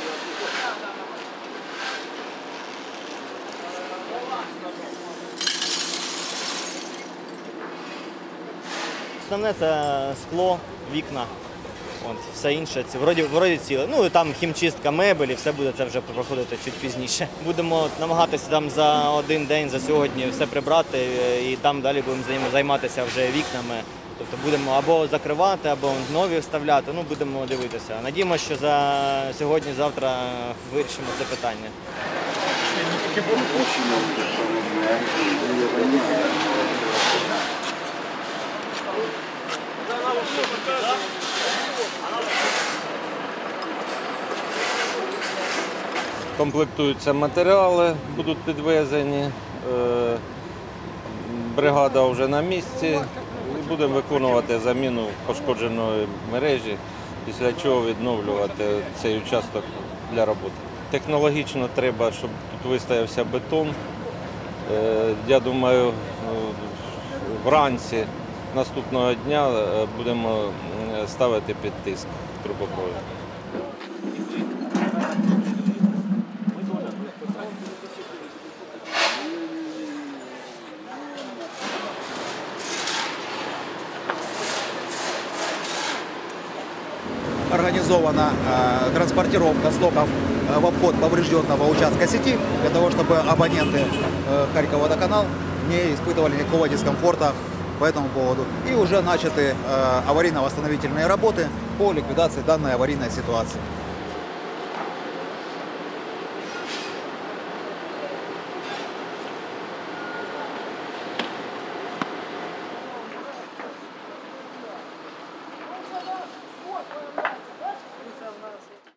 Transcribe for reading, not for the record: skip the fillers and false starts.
Основне це скло, вікна, все інше, вроді ціле. Ну і там хімчистка мебелі, все буде це вже проходити чуть пізніше. Будемо намагатися там за один день, за сьогодні все прибрати і там далі будемо займатися вже вікнами. Тобто будемо або закривати, або нові вставляти, ну будемо дивитися. Надіємося, що за сьогодні-завтра вирішимо це питання. Комплектуються матеріали, будуть підвезені, бригада вже на місці. Будемо виконувати заміну пошкодженої мережі, після чого відновлювати цей участок для роботи. Технологічно треба, щоб тут вистоявся бетон. Я думаю, вранці наступного дня будемо ставити під тиск трубопровід. Организована транспортировка стоков в обход поврежденного участка сети, для того, чтобы абоненты Харьковводоканал не испытывали никакого дискомфорта по этому поводу. И уже начаты аварийно-восстановительные работы по ликвидации данной аварийной ситуации.